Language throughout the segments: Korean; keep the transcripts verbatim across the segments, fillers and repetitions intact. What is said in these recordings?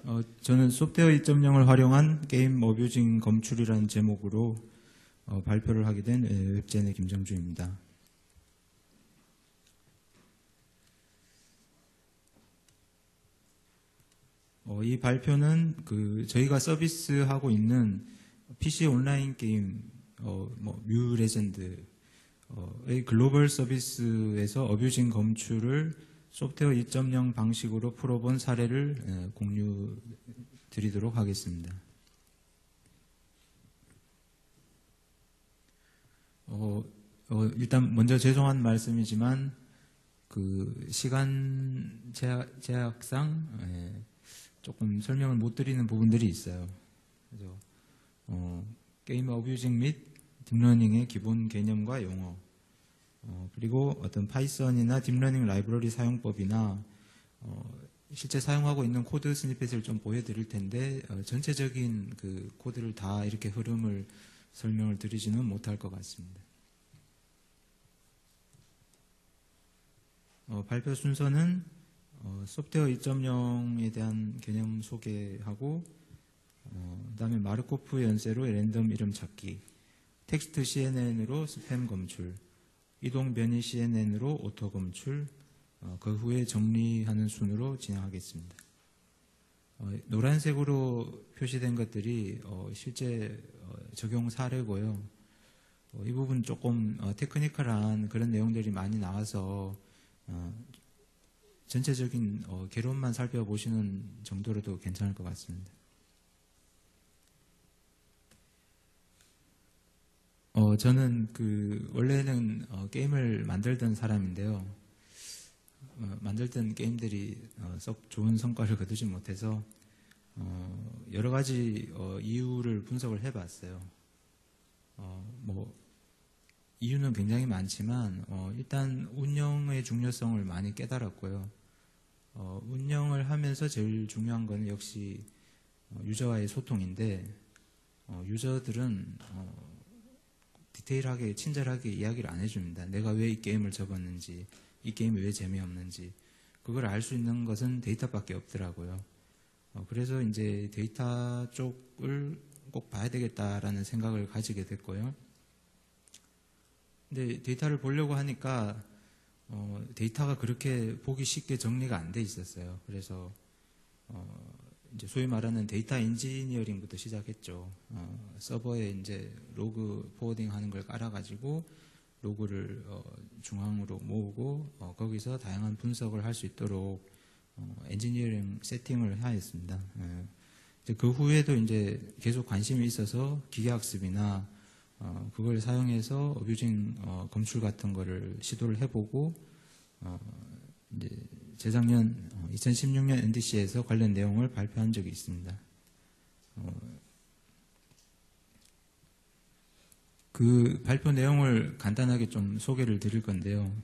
어, 저는 소프트웨어 이 점 영을 활용한 게임 어뷰징 검출이라는 제목으로 어, 발표를 하게 된 웹젠의 김정주입니다. 어, 이 발표는 그 저희가 서비스하고 있는 피씨 온라인 게임 어, 뭐 뮤 레전드의 글로벌 서비스에서 어뷰징 검출을 소프트웨어 이 점 영 방식으로 풀어본 사례를 공유 드리도록 하겠습니다. 어, 어, 일단 먼저 죄송한 말씀이지만 그 시간 제약, 제약상 예, 조금 설명을 못 드리는 부분들이 있어요. 그래서 어, 게임 어뷰징 및 딥러닝의 기본 개념과 용어, 어, 그리고 어떤 파이썬이나 딥러닝 라이브러리 사용법이나 어, 실제 사용하고 있는 코드 스니펫을 좀 보여드릴 텐데 어, 전체적인 그 코드를 다 이렇게 흐름을 설명을 드리지는 못할 것 같습니다. 어, 발표 순서는 어, 소프트웨어 이 점 영에 대한 개념 소개하고 어, 그 다음에 마르코프 연세로 랜덤 이름 찾기, 텍스트 씨엔엔으로 스팸 검출, 이동 변이 씨엔엔으로 오토 검출, 어, 그 후에 정리하는 순으로 진행하겠습니다. 어, 노란색으로 표시된 것들이 어, 실제 어, 적용 사례고요. 어, 이 부분 조금 어, 테크니컬한 그런 내용들이 많이 나와서 어, 전체적인 어, 개론만 살펴보시는 정도로도 괜찮을 것 같습니다. 어, 저는 그 원래는 어, 게임을 만들던 사람인데요. 어, 만들던 게임들이 어, 썩 좋은 성과를 거두지 못해서 어, 여러 가지 어, 이유를 분석을 해봤어요. 어, 뭐 이유는 굉장히 많지만 어, 일단 운영의 중요성을 많이 깨달았고요. 어, 운영을 하면서 제일 중요한 건 역시 어, 유저와의 소통인데 어, 유저들은 어, 디테일하게 친절하게 이야기를 안 해줍니다. 내가 왜 이 게임을 접었는지, 이 게임이 왜 재미없는지 그걸 알 수 있는 것은 데이터밖에 없더라고요. 어, 그래서 이제 데이터 쪽을 꼭 봐야 되겠다라는 생각을 가지게 됐고요. 근데 데이터를 보려고 하니까 어, 데이터가 그렇게 보기 쉽게 정리가 안 돼 있었어요. 그래서 어, 이제 소위 말하는 데이터 엔지니어링부터 시작했죠. 어, 서버에 이제 로그 포워딩 하는 걸 깔아가지고 로그를 어, 중앙으로 모으고 어, 거기서 다양한 분석을 할 수 있도록 어, 엔지니어링 세팅을 하였습니다. 예. 이제 그 후에도 이제 계속 관심이 있어서 기계학습이나 어, 그걸 사용해서 어뷰징 어, 검출 같은 거를 시도를 해보고 어, 이제 재작년 어, 이천십육 년 엔디씨에서 관련 내용을 발표한 적이 있습니다. 어, 그 발표 내용을 간단하게 좀 소개를 드릴 건데요.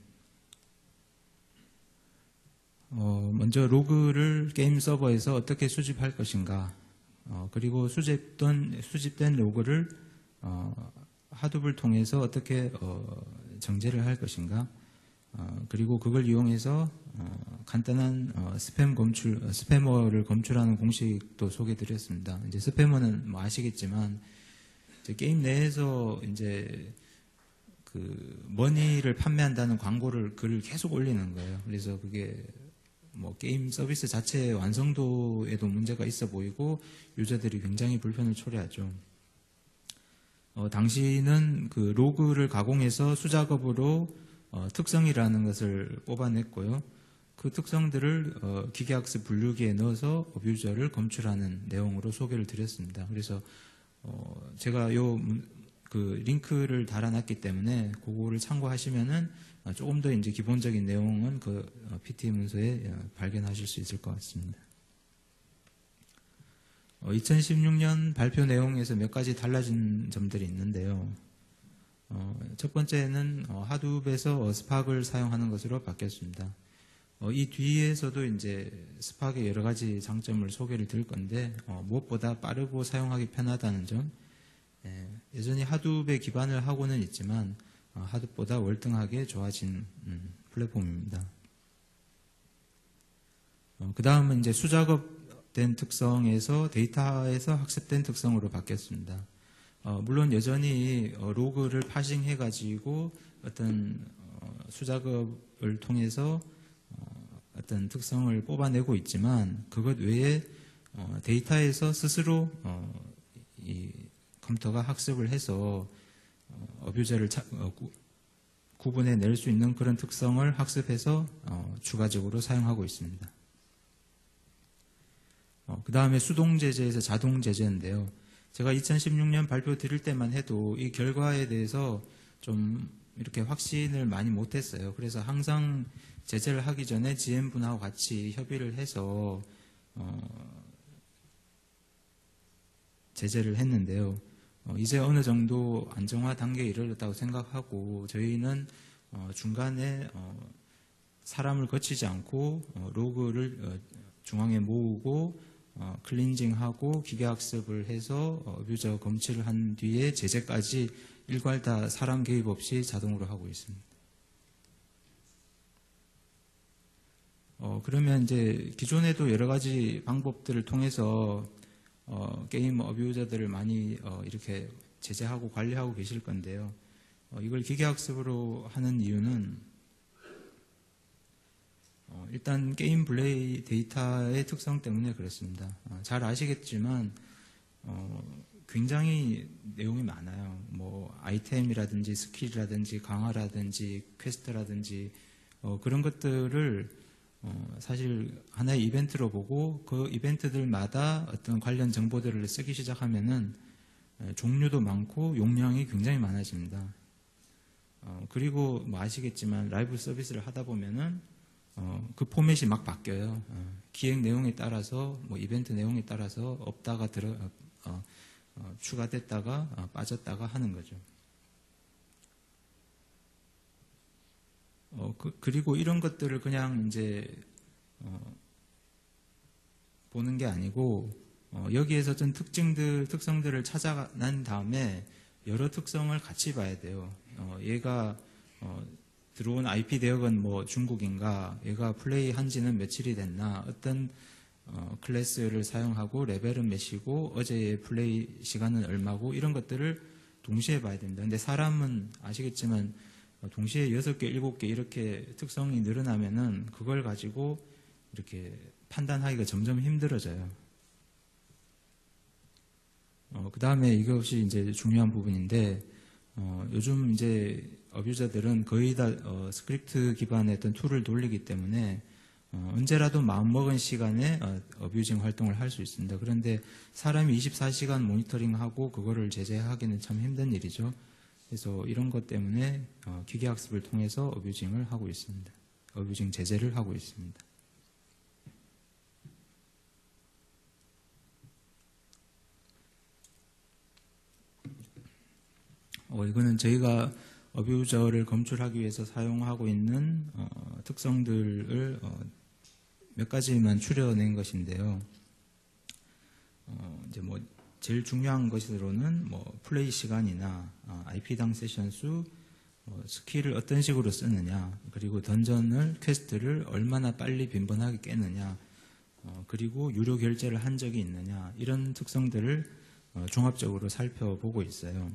어, 먼저 로그를 게임 서버에서 어떻게 수집할 것인가, 어, 그리고 수집된, 수집된 로그를 어, 하둡을 통해서 어떻게 어, 정제를 할 것인가, 어, 그리고 그걸 이용해서 어, 간단한 어, 스팸 검출, 어, 스패머를 검출하는 공식도 소개드렸습니다. 이제 스패머는 뭐 아시겠지만 이제 게임 내에서 이제 그 머니를 판매한다는 광고를 글을 계속 올리는 거예요. 그래서 그게 뭐 게임 서비스 자체의 완성도에도 문제가 있어 보이고 유저들이 굉장히 불편을 초래하죠. 어, 당시는 그 로그를 가공해서 수작업으로 어, 특성이라는 것을 뽑아냈고요. 그 특성들을 어, 기계학습 분류기에 넣어서 어뷰저를 검출하는 내용으로 소개를 드렸습니다. 그래서 어, 제가 요 그 링크를 달아놨기 때문에 그거를 참고하시면은 어, 조금 더 이제 기본적인 내용은 그 어, 피티 문서에 어, 발견하실 수 있을 것 같습니다. 어, 이천십육 년 발표 내용에서 몇 가지 달라진 점들이 있는데요. 어, 첫 번째는 어, 하둡에서 어, 스팍을 사용하는 것으로 바뀌었습니다. 어, 이 뒤에서도 이제 스팍의 여러 가지 장점을 소개를 드릴 건데 어, 무엇보다 빠르고 사용하기 편하다는 점, 예, 여전히 하둡에 기반을 하고는 있지만 어, 하둡보다 월등하게 좋아진 음, 플랫폼입니다. 어, 그 다음은 이제 수작업 학습된 특성에서 데이터에서 학습된 특성으로 바뀌었습니다. 어, 물론 여전히 어, 로그를 파싱해가지고 어떤 어, 수작업을 통해서 어, 어떤 특성을 뽑아내고 있지만 그것 외에 어, 데이터에서 스스로 어, 이 컴퓨터가 학습을 해서 어, 어뷰저를 차, 어, 구, 구분해낼 수 있는 그런 특성을 학습해서 어, 추가적으로 사용하고 있습니다. 어, 그 다음에 수동 제재에서 자동 제재인데요. 제가 이천십육 년 발표 드릴 때만 해도 이 결과에 대해서 좀 이렇게 확신을 많이 못했어요. 그래서 항상 제재를 하기 전에 지엠분하고 같이 협의를 해서 어, 제재를 했는데요. 어, 이제 어느 정도 안정화 단계에 이르렀다고 생각하고 저희는 어, 중간에 어, 사람을 거치지 않고 어, 로그를 어, 중앙에 모으고 어, 클린징하고 기계학습을 해서 어, 어뷰저 검출을 한 뒤에 제재까지 일괄 다 사람 개입 없이 자동으로 하고 있습니다. 어, 그러면 이제 기존에도 여러 가지 방법들을 통해서 어, 게임 어뷰저들을 많이 어, 이렇게 제재하고 관리하고 계실 건데요. 어, 이걸 기계학습으로 하는 이유는 어, 일단 게임 플레이 데이터의 특성 때문에 그렇습니다. 어, 잘 아시겠지만 어, 굉장히 내용이 많아요. 뭐 아이템이라든지 스킬이라든지 강화라든지 퀘스트라든지 어, 그런 것들을 어, 사실 하나의 이벤트로 보고 그 이벤트들마다 어떤 관련 정보들을 쓰기 시작하면은 에, 종류도 많고 용량이 굉장히 많아집니다. 어, 그리고 뭐 아시겠지만 라이브 서비스를 하다 보면은 어, 그 포맷이 막 바뀌어요. 어, 기획 내용에 따라서 뭐 이벤트 내용에 따라서 없다가 들어 어, 어, 추가됐다가 어, 빠졌다가 하는 거죠. 어, 그, 그리고 이런 것들을 그냥 이제 어, 보는 게 아니고 어, 여기에서 좀 특징들 특성들을 찾아난 다음에 여러 특성을 같이 봐야 돼요. 어, 얘가 어, 들어온 아이피 대역은 뭐 중국인가, 얘가 플레이 한지는 며칠이 됐나, 어떤 어, 클래스를 사용하고 레벨은 몇이고 어제의 플레이 시간은 얼마고 이런 것들을 동시에 봐야 됩니다. 근데 사람은 아시겠지만 동시에 여섯 개, 일곱 개 이렇게 특성이 늘어나면은 그걸 가지고 이렇게 판단하기가 점점 힘들어져요. 어, 그 다음에 이것이 이제 중요한 부분인데, 어, 요즘 이제 어뷰저들은 거의 다 어, 스크립트 기반의 어떤 툴을 돌리기 때문에 어, 언제라도 마음먹은 시간에 어, 어뷰징 활동을 할 수 있습니다. 그런데 사람이 이십사 시간 모니터링하고 그거를 제재하기는 참 힘든 일이죠. 그래서 이런 것 때문에 어, 기계학습을 통해서 어뷰징을 하고 있습니다. 어뷰징 제재를 하고 있습니다. 어, 이거는 저희가 어뷰저를 검출하기 위해서 사용하고 있는 어, 특성들을 어, 몇 가지만 추려낸 것인데요. 어, 이제 뭐 제일 중요한 것으로는 뭐 플레이 시간이나 어, 아이피당 세션 수, 어, 스킬을 어떤 식으로 쓰느냐, 그리고 던전을 퀘스트를 얼마나 빨리 빈번하게 깨느냐, 어, 그리고 유료 결제를 한 적이 있느냐, 이런 특성들을 어, 종합적으로 살펴보고 있어요.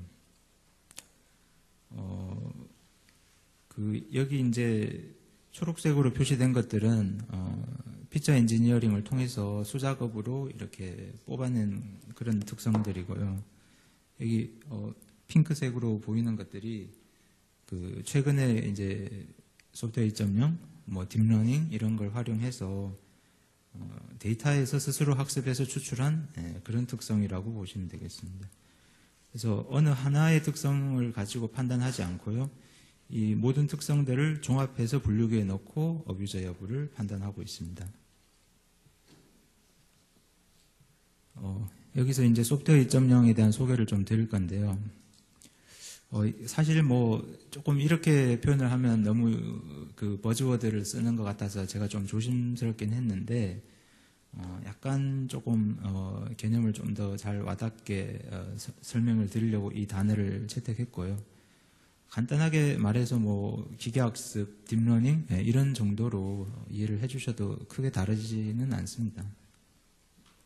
어, 그 여기 이제 초록색으로 표시된 것들은 어, 피처 엔지니어링을 통해서 수작업으로 이렇게 뽑아낸 그런 특성들이고요. 여기 어, 핑크색으로 보이는 것들이 그 최근에 이제 소프트웨어 이 점 영, 뭐 딥러닝 이런 걸 활용해서 어, 데이터에서 스스로 학습해서 추출한 예, 그런 특성이라고 보시면 되겠습니다. 그래서 어느 하나의 특성을 가지고 판단하지 않고요. 이 모든 특성들을 종합해서 분류기에 넣고 어뷰저 여부를 판단하고 있습니다. 어, 여기서 이제 소프트웨어 이 점 영에 대한 소개를 좀 드릴 건데요. 어, 사실 뭐 조금 이렇게 표현을 하면 너무 그 버즈워드를 쓰는 것 같아서 제가 좀 조심스럽긴 했는데 어, 약간 조금 어, 개념을 좀 더 잘 와닿게 어, 서, 설명을 드리려고 이 단어를 채택했고요. 간단하게 말해서 뭐 기계학습, 딥러닝 예, 이런 정도로 이해를 해주셔도 크게 다르지는 않습니다.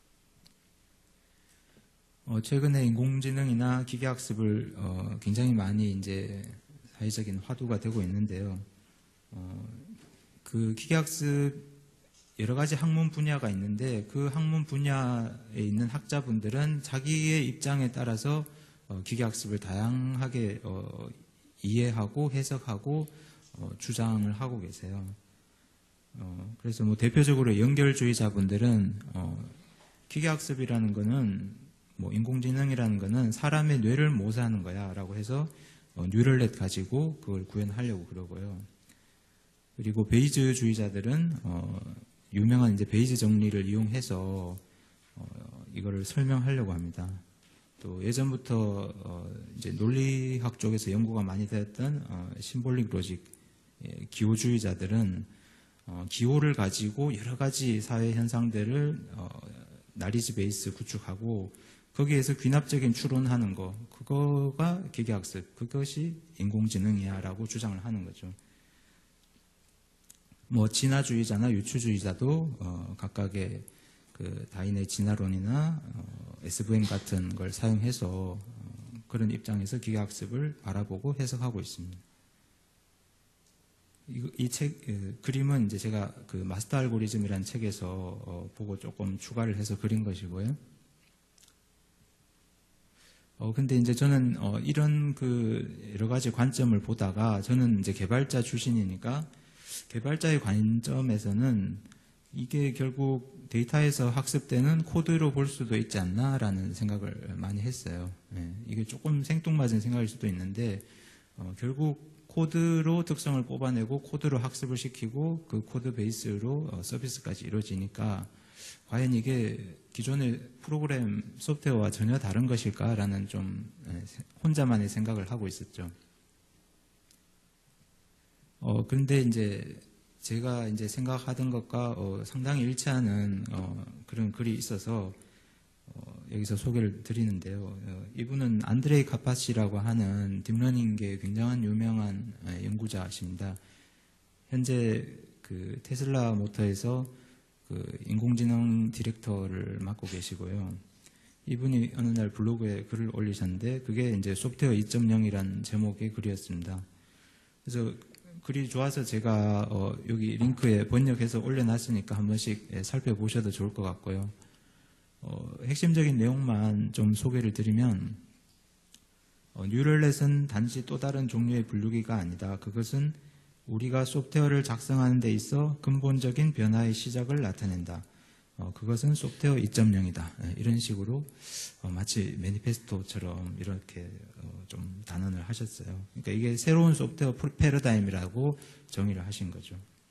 어, 최근에 인공지능이나 기계학습을 어, 굉장히 많이 이제 사회적인 화두가 되고 있는데요. 어, 그 기계학습 여러 가지 학문 분야가 있는데 그 학문 분야에 있는 학자분들은 자기의 입장에 따라서 어, 기계학습을 다양하게 어, 이해하고 해석하고 어, 주장을 하고 계세요. 어, 그래서 뭐 대표적으로 연결주의자분들은 어, 기계학습이라는 거는 뭐 인공지능이라는 거는 사람의 뇌를 모사하는 거야라고 해서 어, 뉴럴넷 가지고 그걸 구현하려고 그러고요. 그리고 베이즈주의자들은 어, 유명한 이제 베이즈 정리를 이용해서 어, 이거를 설명하려고 합니다. 또 예전부터 어, 이제 논리학 쪽에서 연구가 많이 되었던 어, 심볼릭 로직 예, 기호주의자들은 어, 기호를 가지고 여러 가지 사회 현상들을 어, 나리지 베이스 구축하고 거기에서 귀납적인 추론하는 거 그거가 기계학습 그것이 인공지능이야라고 주장을 하는 거죠. 뭐 진화주의자나 유추주의자도 어, 각각의 그 다인의 진화론이나 어, 에스브이엠 같은 걸 사용해서 어, 그런 입장에서 기계학습을 바라보고 해석하고 있습니다. 이 책 그, 그림은 이제 제가 그 마스터 알고리즘이라는 책에서 어, 보고 조금 추가를 해서 그린 것이고요. 어 근데 이제 저는 어, 이런 그 여러 가지 관점을 보다가 저는 이제 개발자 출신이니까 개발자의 관점에서는 이게 결국 데이터에서 학습되는 코드로 볼 수도 있지 않나라는 생각을 많이 했어요. 예, 이게 조금 생뚱맞은 생각일 수도 있는데 어, 결국 코드로 특성을 뽑아내고 코드로 학습을 시키고 그 코드 베이스로 어, 서비스까지 이루어지니까 과연 이게 기존의 프로그램 소프트웨어와 전혀 다른 것일까라는 좀 예, 혼자만의 생각을 하고 있었죠. 어, 그런데 이제 제가 이제 생각하던 것과 어, 상당히 일치하는 어, 그런 글이 있어서 어, 여기서 소개를 드리는데요. 어, 이분은 안드레이 카파시라고 하는 딥러닝계의 굉장한 유명한 어, 연구자십니다. 현재 그 테슬라 모터에서 그 인공지능 디렉터를 맡고 계시고요. 이분이 어느 날 블로그에 글을 올리셨는데 그게 이제 소프트웨어 이 점 영이라는 제목의 글이었습니다. 그래서 글이 좋아서 제가 어, 여기 링크에 번역해서 올려놨으니까 한 번씩 예, 살펴보셔도 좋을 것 같고요. 어, 핵심적인 내용만 좀 소개를 드리면 어, 뉴럴넷은 단지 또 다른 종류의 분류기가 아니다. 그것은 우리가 소프트웨어를 작성하는 데 있어 근본적인 변화의 시작을 나타낸다. 어, 그것은 소프트웨어 이 점 영이다. 예, 이런 식으로 어, 마치 매니페스토처럼 이렇게 어, 좀 단언을 하셨어요. 그러니까 이게 새로운 소프트웨어 패러다임이라고 정의를 하신 거죠.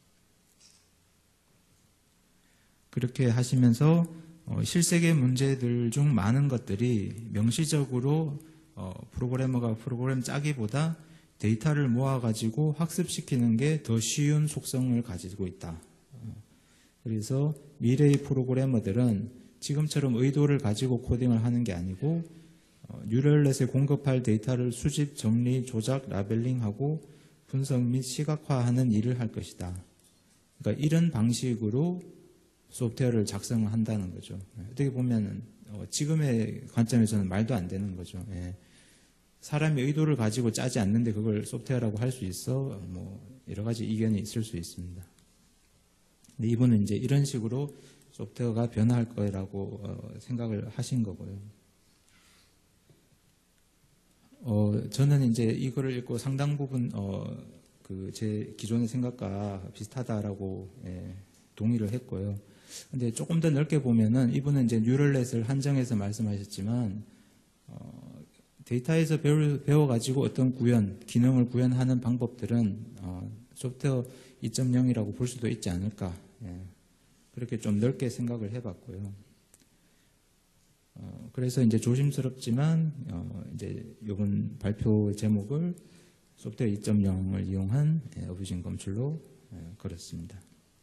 그렇게 하시면서 어, 실세계 문제들 중 많은 것들이 명시적으로 어, 프로그래머가 프로그램 짜기보다 데이터를 모아가지고 학습시키는 게 더 쉬운 속성을 가지고 있다. 그래서 미래의 프로그래머들은 지금처럼 의도를 가지고 코딩을 하는 게 아니고 어, 뉴럴넷에 공급할 데이터를 수집, 정리, 조작, 라벨링하고 분석 및 시각화하는 일을 할 것이다. 그러니까 이런 방식으로 소프트웨어를 작성을 한다는 거죠. 어떻게 보면 어, 지금의 관점에서는 말도 안 되는 거죠. 예. 사람이 의도를 가지고 짜지 않는데 그걸 소프트웨어라고 할 수 있어? 뭐 여러 가지 이견이 있을 수 있습니다. 근데 이분은 이제 이런 식으로 소프트웨어가 변화할 거라고 어, 생각을 하신 거고요. 어, 저는 이제 이거를 읽고 상당 부분 어, 그 제 기존의 생각과 비슷하다라고 예, 동의를 했고요. 근데 조금 더 넓게 보면은 이분은 이제 뉴럴넷을 한정해서 말씀하셨지만 어, 데이터에서 배워, 배워가지고 어떤 구현, 기능을 구현하는 방법들은 어, 소프트웨어 이 점 영이라고 볼 수도 있지 않을까. 예. 그렇게 좀 넓게 생각을 해봤고요. 어, 그래서 이제 조심스럽지만 어, 이제 이번 발표 제목을 소프트웨어 이 점 영을 이용한 예, 어뷰징 검출로 예, 걸었습니다.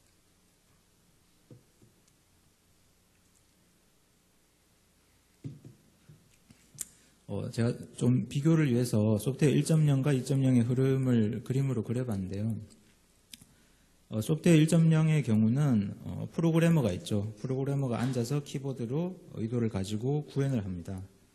어, 제가 좀 비교를 위해서 소프트웨어 일 점 영과 이 점 영의 흐름을 그림으로 그려봤는데요. 어, 소프트웨어 일 점 영의 경우는 어, 프로그래머가 있죠. 프로그래머가 앉아서 키보드로 의도를 가지고 구현을 합니다.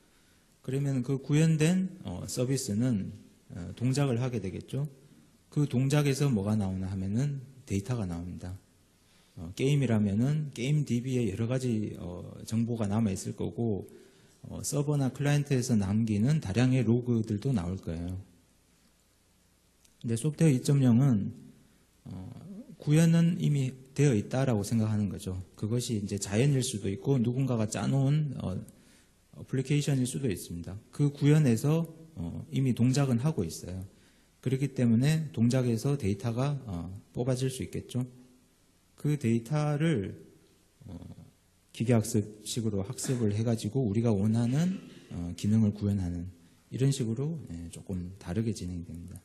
그러면 그 구현된 어, 서비스는 어, 동작을 하게 되겠죠. 그 동작에서 뭐가 나오나 하면은 데이터가 나옵니다. 어, 게임이라면은 게임 디비에 여러 가지 어, 정보가 남아 있을 거고 어, 서버나 클라이언트에서 남기는 다량의 로그들도 나올 거예요. 근데 소프트웨어 이 점 영은 어, 구현은 이미 되어 있다라고 생각하는 거죠. 그것이 이제 자연일 수도 있고 누군가가 짜놓은 어, 어플리케이션일 수도 있습니다. 그 구현에서 어, 이미 동작은 하고 있어요. 그렇기 때문에 동작에서 데이터가 어, 뽑아질 수 있겠죠. 그 데이터를 어, 기계학습식으로 학습을 해가지고 우리가 원하는 어, 기능을 구현하는 이런 식으로 예, 조금 다르게 진행이 됩니다.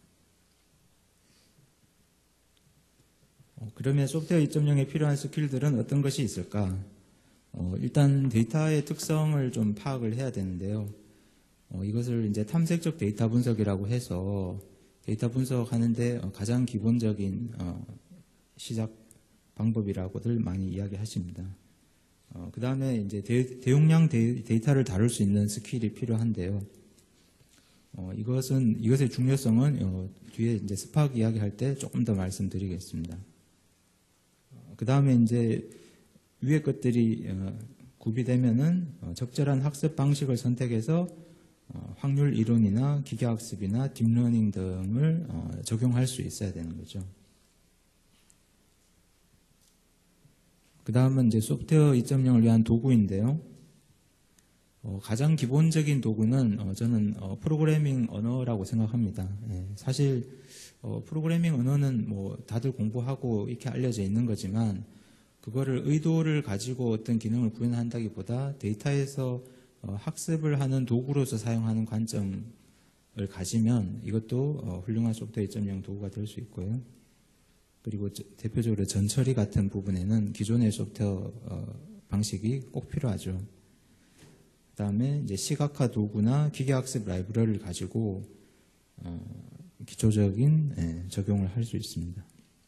어, 그러면 소프트웨어 이 점 영에 필요한 스킬들은 어떤 것이 있을까? 어, 일단 데이터의 특성을 좀 파악을 해야 되는데요. 어, 이것을 이제 탐색적 데이터 분석이라고 해서 데이터 분석하는데 어, 가장 기본적인 어, 시작 방법이라고들 많이 이야기하십니다. 어, 그 다음에 이제 대, 대용량 데, 데이터를 다룰 수 있는 스킬이 필요한데요. 어, 이것은 이것의 중요성은 어, 뒤에 이제 스파크 이야기할 때 조금 더 말씀드리겠습니다. 어, 그 다음에 이제 위의 것들이 어, 구비되면은 어, 적절한 학습 방식을 선택해서 어, 확률 이론이나 기계학습이나 딥러닝 등을 어, 적용할 수 있어야 되는 거죠. 그 다음은 이제 소프트웨어 이 점 영을 위한 도구인데요. 어, 가장 기본적인 도구는 어, 저는 어, 프로그래밍 언어라고 생각합니다. 예, 사실 어, 프로그래밍 언어는 뭐 다들 공부하고 이렇게 알려져 있는 거지만 그거를 의도를 가지고 어떤 기능을 구현한다기보다 데이터에서 어, 학습을 하는 도구로서 사용하는 관점을 가지면 이것도 어, 훌륭한 소프트웨어 이 점 영 도구가 될 수 있고요. 그리고 저, 대표적으로 전처리 같은 부분에는 기존의 소프트웨어 어, 방식이 꼭 필요하죠. 그 다음에 이제 시각화 도구나 기계학습 라이브러리를 가지고 어, 기초적인 예, 적용을 할 수 있습니다.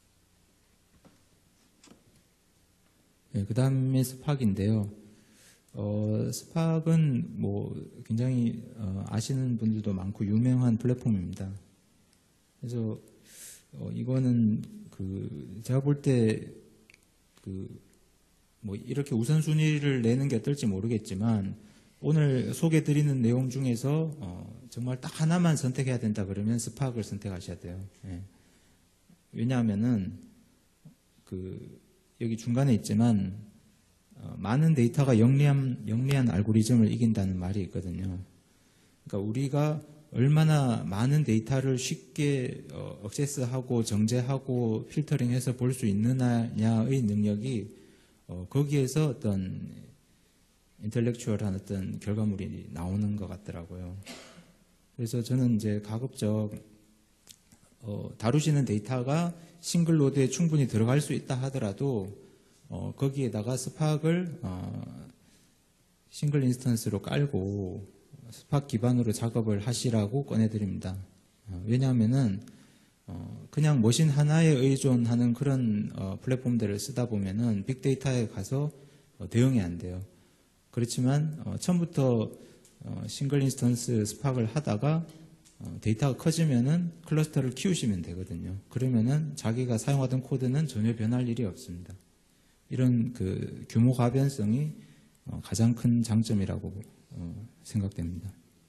예, 그 다음에 스팍인데요. 어, 스팍은 뭐 굉장히 어, 아시는 분들도 많고 유명한 플랫폼입니다. 그래서 어, 이거는 그 제가 볼 때 그 뭐 이렇게 우선순위를 내는 게 어떨지 모르겠지만 오늘 소개드리는 내용 중에서 어, 정말 딱 하나만 선택해야 된다 그러면 스팍을 선택하셔야 돼요. 예. 왜냐하면은 그 여기 중간에 있지만 어, 많은 데이터가 영리한 영리한 알고리즘을 이긴다는 말이 있거든요. 그러니까 우리가 얼마나 많은 데이터를 쉽게 어, 액세스하고 정제하고 필터링해서 볼 수 있느냐의 능력이 어, 거기에서 어떤 인텔렉추얼한 어떤 결과물이 나오는 것 같더라고요. 그래서 저는 이제 가급적 어, 다루시는 데이터가 싱글 노드에 충분히 들어갈 수 있다 하더라도 어, 거기에다가 스팍을 어, 싱글 인스턴스로 깔고 스팍 기반으로 작업을 하시라고 꺼내드립니다. 어, 왜냐하면은 어, 그냥 머신 하나에 의존하는 그런 어, 플랫폼들을 쓰다 보면은 빅데이터에 가서 어, 대응이 안 돼요. 그렇지만 어, 처음부터 어, 싱글 인스턴스 스팍을 하다가 어, 데이터가 커지면은 클러스터를 키우시면 되거든요. 그러면은 자기가 사용하던 코드는 전혀 변할 일이 없습니다. 이런 그 규모 가변성이 어, 가장 큰 장점이라고 어, 생각됩니다.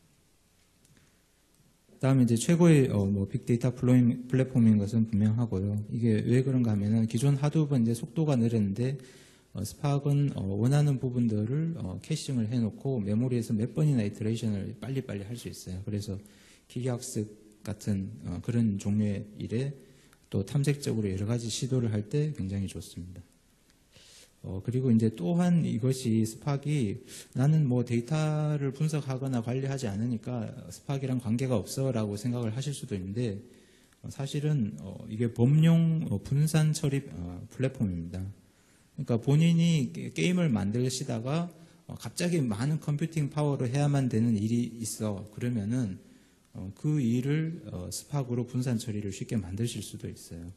다음에 이제 최고의 어, 뭐 빅데이터 플랫폼인 것은 분명하고요. 이게 왜 그런가 하면은 기존 하드업은 이제 속도가 느렸는데 어, 스팍은 어, 원하는 부분들을 어, 캐싱을 해놓고 메모리에서 몇 번이나 이터레이션을 빨리빨리 할 수 있어요. 그래서 기계학습 같은 어, 그런 종류의 일에 또 탐색적으로 여러 가지 시도를 할 때 굉장히 좋습니다. 어, 그리고 이제 또한 이것이 스팍이 나는 뭐 데이터를 분석하거나 관리하지 않으니까 스팍이랑 관계가 없어 라고 생각을 하실 수도 있는데 어, 사실은 어, 이게 범용 어, 분산 처리 어, 플랫폼입니다. 그러니까 본인이 게임을 만드시다가 어, 갑자기 많은 컴퓨팅 파워로 해야만 되는 일이 있어. 그러면은 어, 그 일을 어, 스팍으로 분산 처리를 쉽게 만드실 수도 있어요.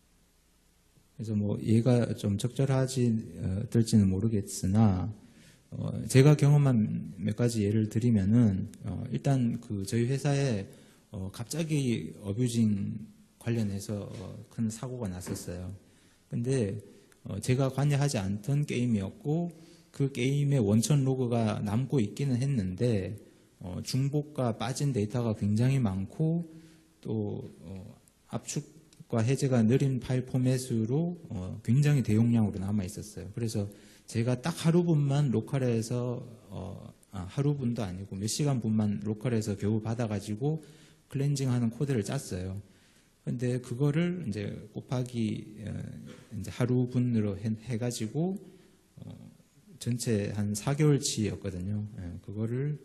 그래서 뭐 얘가 좀 적절하지 어, 될지는 모르겠으나 어, 제가 경험한 몇 가지 예를 드리면은 어, 일단 그 저희 회사에 어, 갑자기 어뷰징 관련해서 어, 큰 사고가 났었어요. 근데 어, 제가 관여하지 않던 게임이었고 그 게임의 원천 로그가 남고 있기는 했는데 어, 중복과 빠진 데이터가 굉장히 많고 또 어, 압축과 해제가 느린 파일 포맷으로 어, 굉장히 대용량으로 남아 있었어요. 그래서 제가 딱 하루분만 로컬에서 어, 아, 하루분도 아니고 몇 시간분만 로컬에서 겨우 받아가지고 클렌징하는 코드를 짰어요. 근데 그거를 이제 곱하기 어, 이제 하루분으로 해, 해가지고 어, 전체 한 사 개월치였거든요. 예, 그거를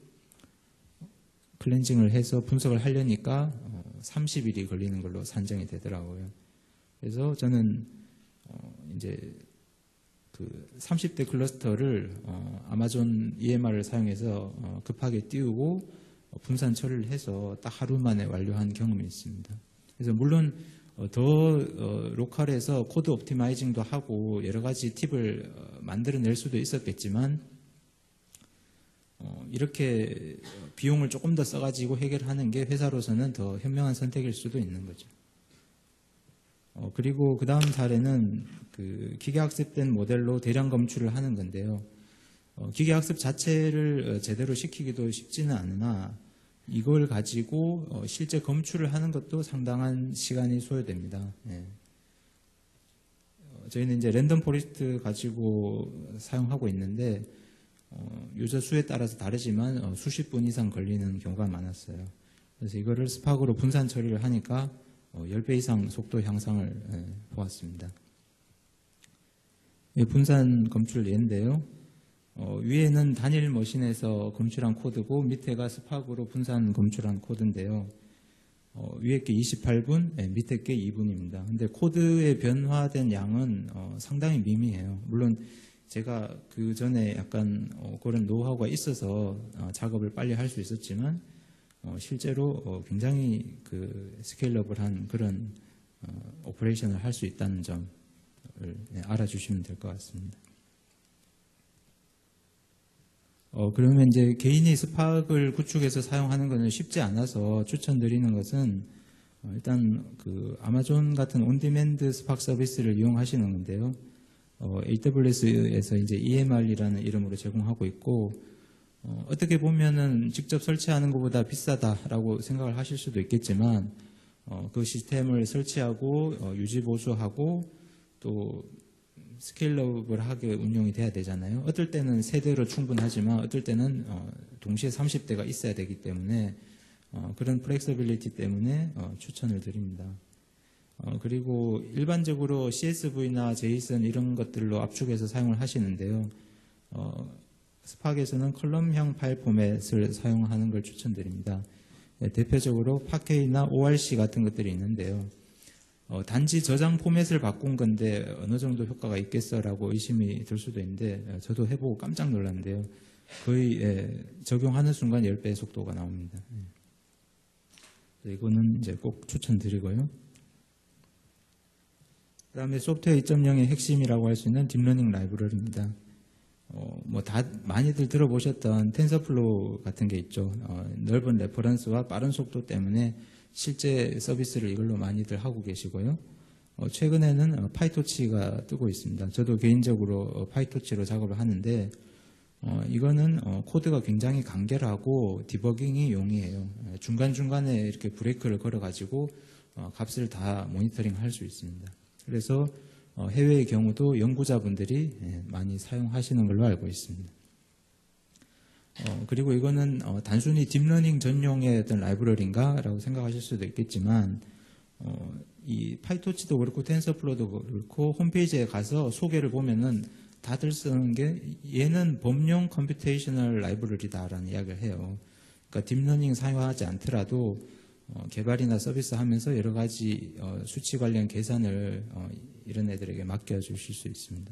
클렌징을 해서 분석을 하려니까 어, 삼십 일이 걸리는 걸로 산정이 되더라고요. 그래서 저는 어, 이제 그 삼십 대 클러스터를 어, 아마존 이엠알을 사용해서 어, 급하게 띄우고 어, 분산 처리를 해서 딱 하루 만에 완료한 경험이 있습니다. 그래서 물론 어, 더 어, 로컬에서 코드 옵티마이징도 하고 여러 가지 팁을 어, 만들어낼 수도 있었겠지만 어, 이렇게 비용을 조금 더 써가지고 해결하는 게 회사로서는 더 현명한 선택일 수도 있는 거죠. 어, 그리고 그 다음 사례는 그 기계학습된 모델로 대량 검출을 하는 건데요. 어, 기계학습 자체를 제대로 시키기도 쉽지는 않으나 이걸 가지고 어, 실제 검출을 하는 것도 상당한 시간이 소요됩니다. 예. 어, 저희는 이제 랜덤 포레스트 가지고 사용하고 있는데 어, 유저 수에 따라서 다르지만 어, 수십 분 이상 걸리는 경우가 많았어요. 그래서 이거를 스파크로 분산 처리를 하니까 어, 십 배 이상 속도 향상을 예, 보았습니다. 예, 분산 검출 예인데요. 어, 위에는 단일 머신에서 검출한 코드고 밑에가 스파크로 분산 검출한 코드인데요. 어, 위에 게 이십팔 분, 예, 밑에 게 이 분입니다. 근데 코드의 변화된 양은 어, 상당히 미미해요. 물론 제가 그 전에 약간 어, 그런 노하우가 있어서 어, 작업을 빨리 할 수 있었지만 어, 실제로 어, 굉장히 그 스케일러블한 그런 어, 오퍼레이션을 할 수 있다는 점을 네, 알아주시면 될 것 같습니다. 어, 그러면 이제 개인이 스파크를 구축해서 사용하는 것은 쉽지 않아서 추천드리는 것은 어, 일단 그 아마존 같은 온디맨드 스파크 서비스를 이용하시는 건데요. 어, 에이더블유에스에서 이제 이엠알이라는 이름으로 제공하고 있고 어, 어떻게 보면은 직접 설치하는 것보다 비싸다라고 생각을 하실 수도 있겠지만 어, 그 시스템을 설치하고 어, 유지 보수하고 또 스케일러블하게 운용이 돼야 되잖아요. 어떨 때는 세 대로 충분하지만 어떨 때는 어, 동시에 삼십 대가 있어야 되기 때문에 어, 그런 플렉서빌리티 때문에 어, 추천을 드립니다. 어, 그리고 일반적으로 씨에스브이나 제이슨 이런 것들로 압축해서 사용을 하시는데요. 어, 스팍에서는 컬럼형 파일 포맷을 사용하는 걸 추천드립니다. 네, 대표적으로 파케이나 오알씨 같은 것들이 있는데요. 어, 단지 저장 포맷을 바꾼 건데 어느 정도 효과가 있겠어라고 의심이 들 수도 있는데 저도 해보고 깜짝 놀랐는데요. 거의 예, 적용하는 순간 십 배의 속도가 나옵니다. 예. 이거는 이제 꼭 추천드리고요. 그 다음에 소프트웨어 이 점 영의 핵심이라고 할 수 있는 딥러닝 라이브러리입니다. 어, 뭐 다 많이들 들어보셨던 텐서플로우 같은 게 있죠. 어, 넓은 레퍼런스와 빠른 속도 때문에 실제 서비스를 이걸로 많이들 하고 계시고요. 어, 최근에는 어, 파이토치가 뜨고 있습니다. 저도 개인적으로 어, 파이토치로 작업을 하는데 어, 이거는 어, 코드가 굉장히 간결하고 디버깅이 용이해요. 중간중간에 이렇게 브레이크를 걸어가지고 어, 값을 다 모니터링 할 수 있습니다. 그래서 어, 해외의 경우도 연구자분들이 예, 많이 사용하시는 걸로 알고 있습니다. 어, 그리고 이거는 어, 단순히 딥러닝 전용의 어떤 라이브러리인가 라고 생각하실 수도 있겠지만 어, 이 파이토치도 그렇고 텐서플로우도 그렇고 홈페이지에 가서 소개를 보면은 다들 쓰는 게 얘는 범용 컴퓨테이셔널 라이브러리다라는 이야기를 해요. 그러니까 딥러닝 사용하지 않더라도 어, 개발이나 서비스 하면서 여러 가지 어, 수치 관련 계산을 어, 이런 애들에게 맡겨주실 수 있습니다.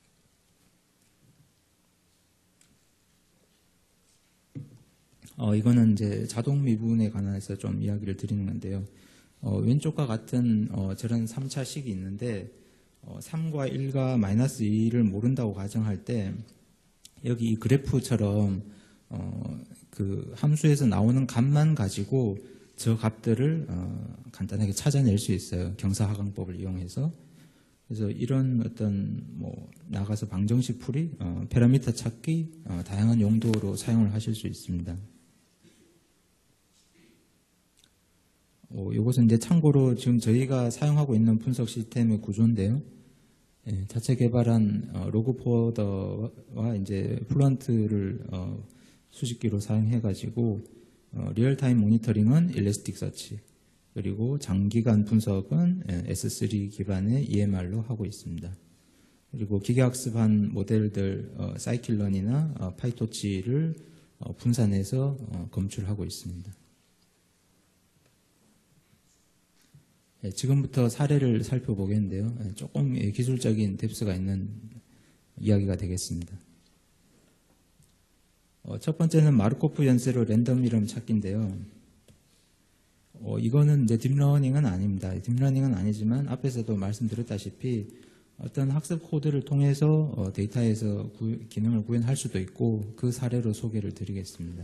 어, 이거는 이제 자동 미분에 관해서 좀 이야기를 드리는 건데요. 어, 왼쪽과 같은 어, 저런 삼 차식이 있는데 어, 삼과 일과 마이너스 이를 모른다고 가정할 때 여기 이 그래프처럼 어, 그 함수에서 나오는 값만 가지고 저 값들을 어, 간단하게 찾아낼 수 있어요. 경사하강법을 이용해서. 그래서 이런 어떤 뭐 나가서 방정식 풀이, 어, 파라미터 찾기, 어, 다양한 용도로 사용을 하실 수 있습니다. 어, 이것은 이제 참고로 지금 저희가 사용하고 있는 분석 시스템의 구조인데요. 예, 자체 개발한 어, 로그 포워더와 이제 플런트를 어, 수식기로 사용해가지고 어, 리얼타임 모니터링은 일래스틱 서치, 그리고 장기간 분석은 에스 쓰리 기반의 이엠알로 하고 있습니다. 그리고 기계학습한 모델들 어, 사이킬런이나 어, 파이토치를 어, 분산해서 어, 검출하고 있습니다. 예, 지금부터 사례를 살펴보겠는데요. 예, 조금 예, 기술적인 뎁스가 있는 이야기가 되겠습니다. 어, 첫 번째는 마르코프 연쇄로 랜덤 이름 찾기인데요. 어, 이거는 이제 딥러닝은 아닙니다. 딥러닝은 아니지만 앞에서도 말씀드렸다시피 어떤 학습 코드를 통해서 어, 데이터에서 구, 기능을 구현할 수도 있고 그 사례로 소개를 드리겠습니다.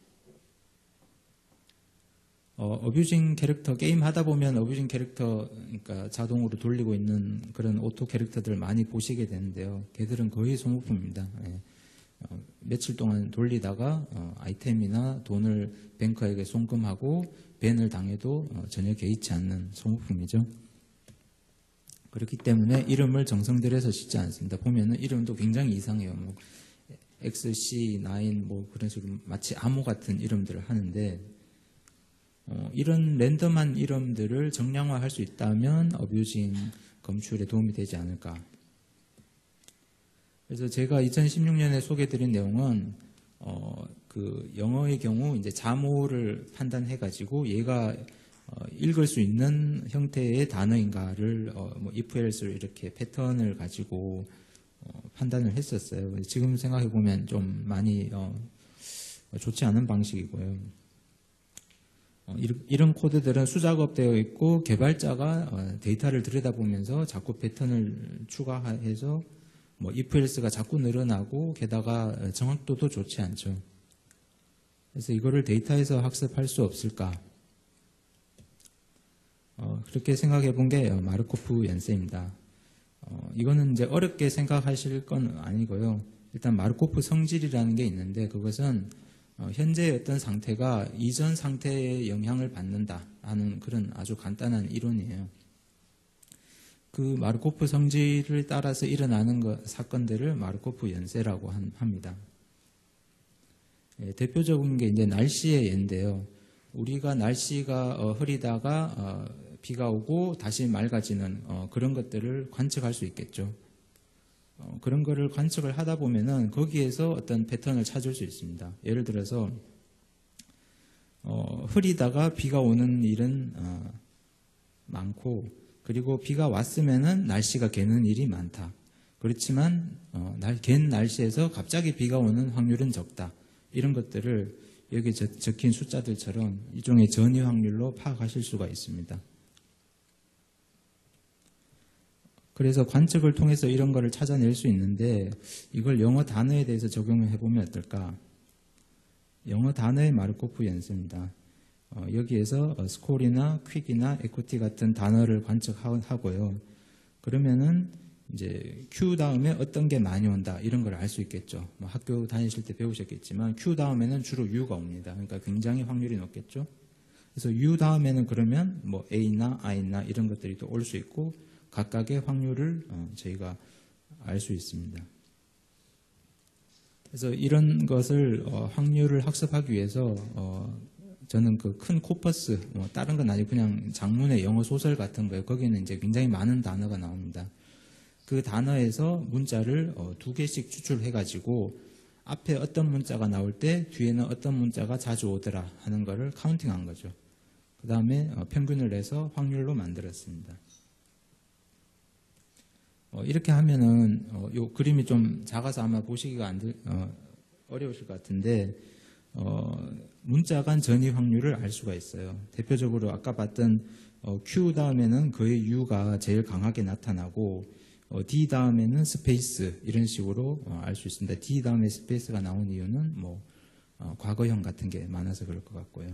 어, 어뷰징 캐릭터 게임 하다 보면 어뷰징 캐릭터 그러니까 자동으로 돌리고 있는 그런 오토 캐릭터들 많이 보시게 되는데요. 걔들은 거의 소모품입니다. 예. 어, 며칠 동안 돌리다가 어, 아이템이나 돈을 뱅커에게 송금하고 밴을 당해도 어, 전혀 개의치 않는 소모품이죠. 그렇기 때문에 이름을 정성들여서 짓지 않습니다. 보면은 이름도 굉장히 이상해요. 뭐 엑스씨 나인 뭐 그런 식으로 마치 암호 같은 이름들을 하는데 어, 이런 랜덤한 이름들을 정량화할 수 있다면 어뷰징 검출에 도움이 되지 않을까. 그래서 제가 이천십육 년에 소개드린 내용은 어, 그 영어의 경우 이제 자모를 판단해가지고 얘가 어, 읽을 수 있는 형태의 단어인가를 어, 뭐 if, else 이렇게 패턴을 가지고 어, 판단을 했었어요. 지금 생각해 보면 좀 많이 어, 좋지 않은 방식이고요. 어, 이런 코드들은 수작업되어 있고 개발자가 어, 데이터를 들여다보면서 자꾸 패턴을 추가해서 뭐 if, else가 자꾸 늘어나고 게다가 정확도도 좋지 않죠. 그래서 이거를 데이터에서 학습할 수 없을까? 어, 그렇게 생각해 본 게 마르코프 연쇄입니다. 어, 이거는 이제 어렵게 생각하실 건 아니고요. 일단 마르코프 성질이라는 게 있는데 그것은 어, 현재의 어떤 상태가 이전 상태에 영향을 받는다 하는 그런 아주 간단한 이론이에요. 그 마르코프 성질을 따라서 일어나는 것, 사건들을 마르코프 연쇄라고 한, 합니다. 예, 대표적인 게 이제 날씨의 예인데요. 우리가 날씨가 어, 흐리다가 어, 비가 오고 다시 맑아지는 어, 그런 것들을 관측할 수 있겠죠. 어, 그런 거를 관측을 하다 보면은 거기에서 어떤 패턴을 찾을 수 있습니다. 예를 들어서 어, 흐리다가 비가 오는 일은 어, 많고, 그리고 비가 왔으면은 날씨가 개는 일이 많다. 그렇지만 어, 날, 갠 날씨에서 갑자기 비가 오는 확률은 적다. 이런 것들을 여기 적, 적힌 숫자들처럼 일종의 전위 확률로 파악하실 수가 있습니다. 그래서 관측을 통해서 이런 거를 찾아낼 수 있는데 이걸 영어 단어에 대해서 적용해 보면 어떨까? 영어 단어의 마르코프 연쇄입니다. 어, 여기에서 어, 스콜이나 퀵이나 에코티 같은 단어를 관측하고요. 그러면은 이제 Q 다음에 어떤 게 많이 온다 이런 걸 알 수 있겠죠. 뭐 학교 다니실 때 배우셨겠지만 Q 다음에는 주로 U가 옵니다. 그러니까 굉장히 확률이 높겠죠. 그래서 U 다음에는 그러면 뭐 A나 I나 이런 것들이 또 올 수 있고 각각의 확률을 어, 저희가 알 수 있습니다. 그래서 이런 것을 어, 확률을 학습하기 위해서 어, 저는 그 큰 코퍼스, 뭐 다른 건 아니고 그냥 장문의 영어 소설 같은 거예요. 거기는 이제 굉장히 많은 단어가 나옵니다. 그 단어에서 문자를 어, 두 개씩 추출해가지고 앞에 어떤 문자가 나올 때 뒤에는 어떤 문자가 자주 오더라 하는 거를 카운팅한 거죠. 그 다음에 어, 평균을 내서 확률로 만들었습니다. 어, 이렇게 하면은 어, 요 그림이 좀 작아서 아마 보시기가 안 들, 어, 어려우실 것 같은데 어, 문자 간 전위 확률을 알 수가 있어요. 대표적으로 아까 봤던 어, Q 다음에는 거의 U가 제일 강하게 나타나고 어, D 다음에는 스페이스 이런 식으로 어, 알 수 있습니다. D 다음에 스페이스가 나온 이유는 뭐 어, 과거형 같은 게 많아서 그럴 것 같고요.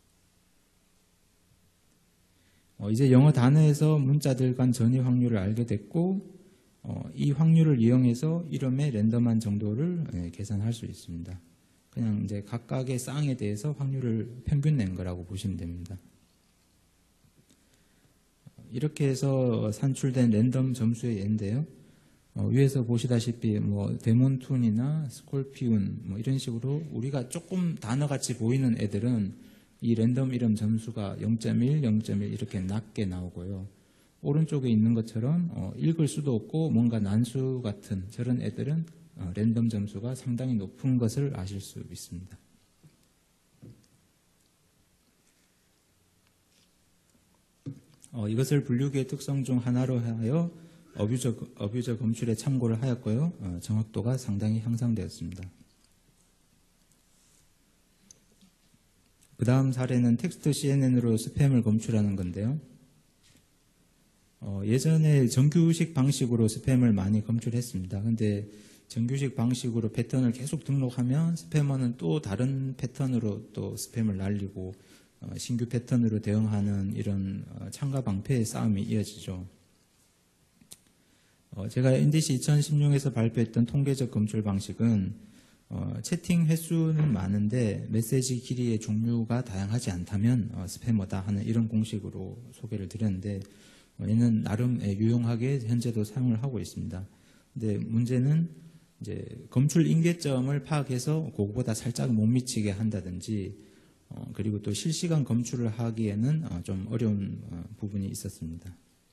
어, 이제 영어 단어에서 문자들 간 전이 확률을 알게 됐고 어, 이 확률을 이용해서 이름의 랜덤한 정도를 예, 계산할 수 있습니다. 그냥 이제 각각의 쌍에 대해서 확률을 평균 낸 거라고 보시면 됩니다. 이렇게 해서 산출된 랜덤 점수의 예인데요. 어, 위에서 보시다시피 뭐 데몬툰이나 스콜피운 뭐 이런 식으로 우리가 조금 단어같이 보이는 애들은 이 랜덤 이름 점수가 영 점 일, 영 점 일 이렇게 낮게 나오고요. 오른쪽에 있는 것처럼 어, 읽을 수도 없고 뭔가 난수 같은 저런 애들은 어, 랜덤 점수가 상당히 높은 것을 아실 수 있습니다. 어, 이것을 분류기의 특성 중 하나로 하여 어뷰저, 어뷰저 검출에 참고를 하였고요. 어, 정확도가 상당히 향상되었습니다. 그 다음 사례는 텍스트 씨엔엔으로 스팸을 검출하는 건데요. 어, 예전에 정규식 방식으로 스팸을 많이 검출했습니다. 근데 정규식 방식으로 패턴을 계속 등록하면 스패머는 또 다른 패턴으로 또 스팸을 날리고 어, 신규 패턴으로 대응하는 이런 어, 창과 방패의 싸움이 이어지죠. 어, 제가 엔디씨 이천십육에서 발표했던 통계적 검출 방식은 어, 채팅 횟수는 많은데 메시지 길이의 종류가 다양하지 않다면 어, 스패머다 하는 이런 공식으로 소개를 드렸는데 어, 얘는 나름 유용하게 현재도 사용을 하고 있습니다. 근데 문제는 이제 검출 임계점을 파악해서 그거보다 살짝 못 미치게 한다든지 어, 그리고 또 실시간 검출을 하기에는 어, 좀 어려운 어, 부분이 있었습니다.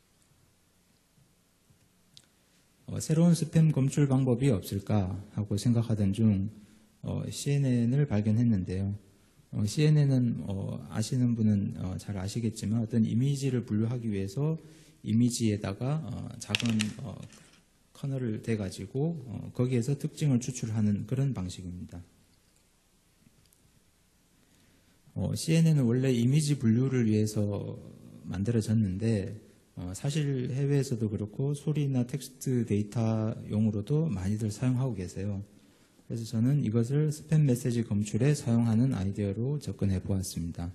어, 새로운 스팸 검출 방법이 없을까 하고 생각하던 중 어, 씨엔엔을 발견했는데요. 어, 씨엔엔은 어, 아시는 분은 어, 잘 아시겠지만 어떤 이미지를 분류하기 위해서 이미지에다가 어, 작은 어, 커널을 대가지고 어, 거기에서 특징을 추출하는 그런 방식입니다. 어, 씨엔엔은 원래 이미지 분류를 위해서 만들어졌는데 어, 사실 해외에서도 그렇고 소리나 텍스트 데이터용으로도 많이들 사용하고 계세요. 그래서 저는 이것을 스팸 메시지 검출에 사용하는 아이디어로 접근해 보았습니다.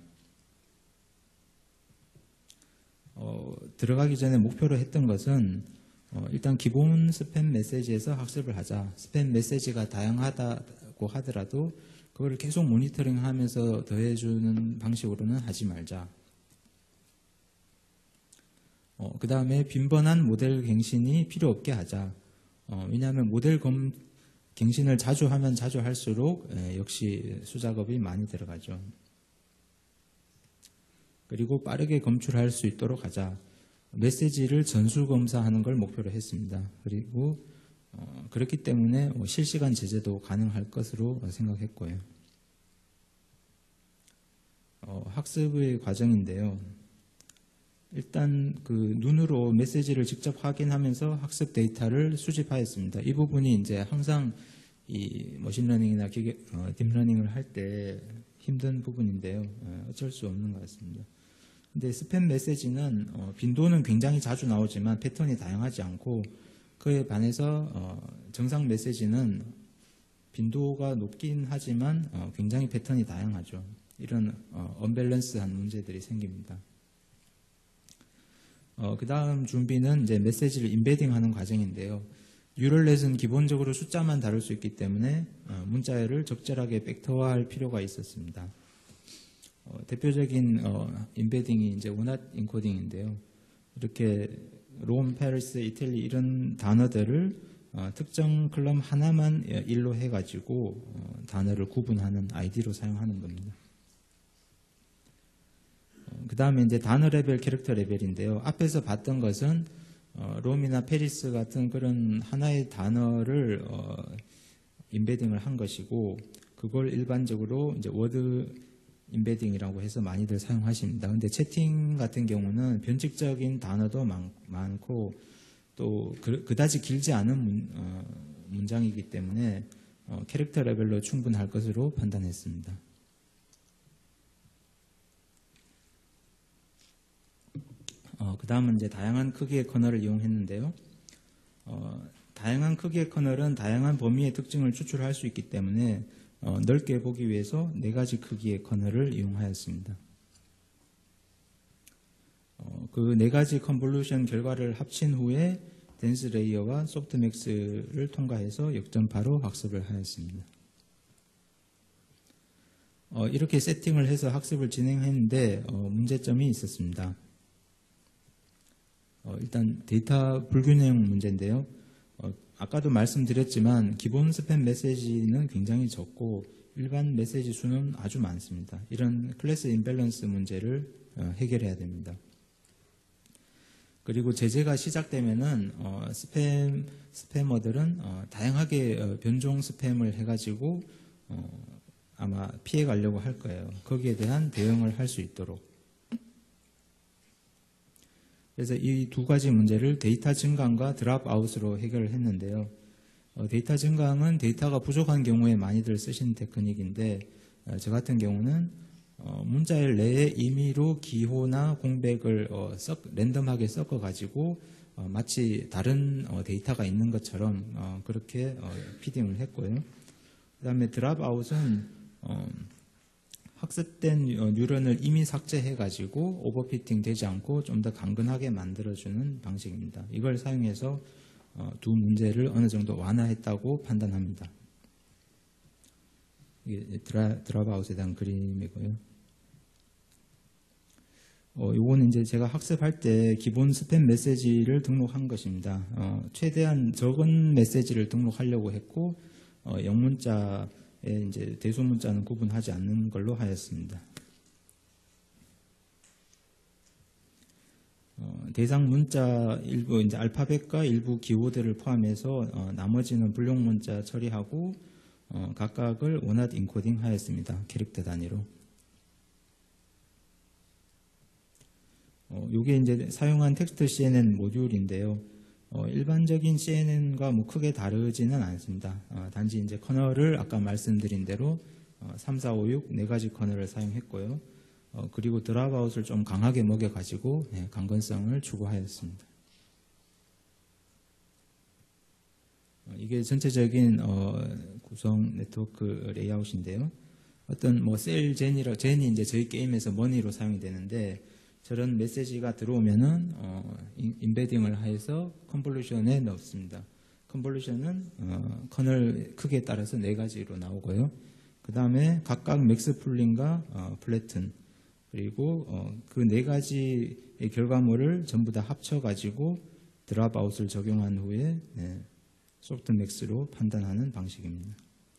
어, 들어가기 전에 목표로 했던 것은 어, 일단 기본 스팸 메시지에서 학습을 하자. 스팸 메시지가 다양하다고 하더라도 그걸 계속 모니터링하면서 더해주는 방식으로는 하지 말자. 어, 그 다음에 빈번한 모델 갱신이 필요 없게 하자. 어, 왜냐하면 모델 검, 갱신을 자주 하면 자주 할수록 에, 역시 수작업이 많이 들어가죠. 그리고 빠르게 검출할 수 있도록 하자. 메시지를 전수검사하는 걸 목표로 했습니다. 그리고 어, 그렇기 때문에 뭐 실시간 제재도 가능할 것으로 생각했고요. 어, 학습의 과정인데요. 일단 그 눈으로 메시지를 직접 확인하면서 학습 데이터를 수집하였습니다. 이 부분이 이제 항상 이 머신러닝이나 기계, 어, 딥러닝을 할 때 힘든 부분인데요. 어, 어쩔 수 없는 것 같습니다. 근데 스팸 메시지는 어, 빈도는 굉장히 자주 나오지만 패턴이 다양하지 않고 그에 반해서 어, 정상 메시지는 빈도가 높긴 하지만 어, 굉장히 패턴이 다양하죠. 이런 어, 언밸런스한 문제들이 생깁니다. 어, 그 다음 준비는 이제 메시지를 인베딩하는 과정인데요. 뉴럴넷은 기본적으로 숫자만 다룰 수 있기 때문에 어, 문자열을 적절하게 벡터화할 필요가 있었습니다. 어, 대표적인 어, 인베딩이 이제 원핫 인코딩인데요. 이렇게 롬, 페리스, 이탈리 이런 단어들을 어, 특정 클럼 하나만 일로 해가지고 어, 단어를 구분하는 아이디로 사용하는 겁니다. 그 다음에 이제 단어 레벨, 캐릭터 레벨인데요. 앞에서 봤던 것은 어, 롬이나 페리스 같은 그런 하나의 단어를 어, 인베딩을 한 것이고 그걸 일반적으로 이제 워드 인베딩이라고 해서 많이들 사용하십니다. 근데 채팅 같은 경우는 변칙적인 단어도 많, 많고 또 그, 그다지 길지 않은 문, 어, 문장이기 때문에 어, 캐릭터 레벨로 충분할 것으로 판단했습니다. 어, 그 다음은 이제 다양한 크기의 커널을 이용했는데요. 어, 다양한 크기의 커널은 다양한 범위의 특징을 추출할 수 있기 때문에 어, 넓게 보기 위해서 네 가지 크기의 커널을 이용하였습니다. 어, 그 네 가지 컨볼루션 결과를 합친 후에 덴스 레이어와 소프트맥스를 통과해서 역전파로 학습을 하였습니다. 어, 이렇게 세팅을 해서 학습을 진행했는데 어, 문제점이 있었습니다. 어, 일단 데이터 불균형 문제인데요. 어, 아까도 말씀드렸지만 기본 스팸 메시지는 굉장히 적고 일반 메시지 수는 아주 많습니다. 이런 클래스 임밸런스 문제를 어, 해결해야 됩니다. 그리고 제재가 시작되면은 어, 스팸 스패머들은 어, 다양하게 어, 변종 스팸을 해가지고 어, 아마 피해 가려고 할 거예요. 거기에 대한 대응을 할 수 있도록. 그래서 이 두 가지 문제를 데이터 증강과 드랍아웃으로 해결을 했는데요. 어, 데이터 증강은 데이터가 부족한 경우에 많이들 쓰시는 테크닉인데 어, 저 같은 경우는 어, 문자열 내에 임의로 기호나 공백을 어, 섞, 랜덤하게 섞어가지고 어, 마치 다른 어, 데이터가 있는 것처럼 어, 그렇게 어, 피딩을 했고요. 그 다음에 드랍아웃은 어, 학습된 뉴런을 이미 삭제해가지고 오버피팅 되지 않고 좀 더 강근하게 만들어주는 방식입니다. 이걸 사용해서 어, 두 문제를 어느 정도 완화했다고 판단합니다. 이게 드라, 드랍아웃에 대한 그림이고요. 어, 요거는 이제 제가 학습할 때 기본 스팸 메시지를 등록한 것입니다. 어, 최대한 적은 메시지를 등록하려고 했고, 어, 영문자에 이제 대소문자는 구분하지 않는 걸로 하였습니다. 어, 대상 문자 일부, 이제 알파벳과 일부 기호들을 포함해서 어, 나머지는 불용 문자 처리하고, 어, 각각을 원핫 인코딩 하였습니다. 캐릭터 단위로. 어, 이게 이제 사용한 텍스트 씨엔엔 모듈인데요. 어, 일반적인 씨엔엔과 뭐 크게 다르지는 않습니다. 어, 단지 이제 커널을 아까 말씀드린 대로 어, 삼, 사, 오, 육 네 가지 커널을 사용했고요. 어, 그리고 드랍아웃을 좀 강하게 먹여가지고 네, 강건성을 추구하였습니다. 어, 이게 전체적인 어, 구성 네트워크 레이아웃인데요. 어떤 뭐 셀 젠이라 젠이 이제 저희 게임에서 머니로 사용이 되는데. 저런 메시지가 들어오면은 어, 인베딩을 해서 컨볼루션에 넣습니다. 컨볼루션은 어, 커널 크기에 따라서 네 가지로 나오고요. 그 다음에 각각 맥스 풀링과 어, 플래튼 그리고 어, 그 네 가지의 결과물을 전부 다 합쳐가지고 드랍아웃을 적용한 후에 네, 소프트 맥스로 판단하는 방식입니다.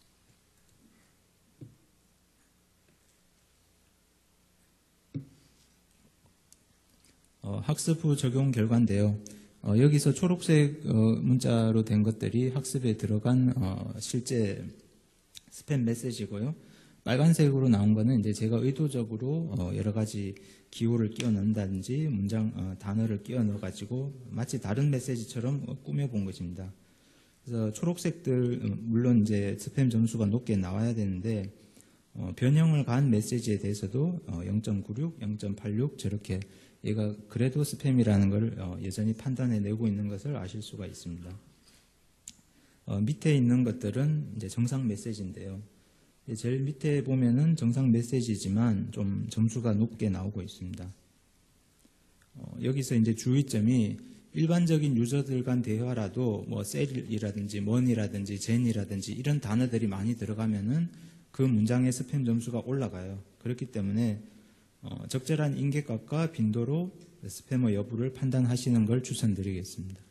어, 학습 후 적용 결과인데요. 어, 여기서 초록색 어, 문자로 된 것들이 학습에 들어간 어, 실제 스팸 메시지고요. 빨간색으로 나온 거는 이제 제가 의도적으로 어, 여러 가지 기호를 끼워 넣는다든지 문장 어, 단어를 끼워 넣어 가지고 마치 다른 메시지처럼 어, 꾸며 본 것입니다. 그래서 초록색들 물론 이제 스팸 점수가 높게 나와야 되는데 어, 변형을 간 메시지에 대해서도 어, 영 점 구육, 영 점 팔육 저렇게 얘가 그래도 스팸이라는 걸 어, 여전히 판단해내고 있는 것을 아실 수가 있습니다. 어, 밑에 있는 것들은 이제 정상 메시지인데요. 제일 밑에 보면은 정상 메시지지만 좀 점수가 높게 나오고 있습니다. 어, 여기서 이제 주의점이 일반적인 유저들 간 대화라도 뭐 셀이라든지 먼이라든지 젠이라든지 이런 단어들이 많이 들어가면은 그 문장의 스팸 점수가 올라가요. 그렇기 때문에 어, 적절한 인계값과 빈도로 스패머 여부를 판단하시는 걸 추천드리겠습니다.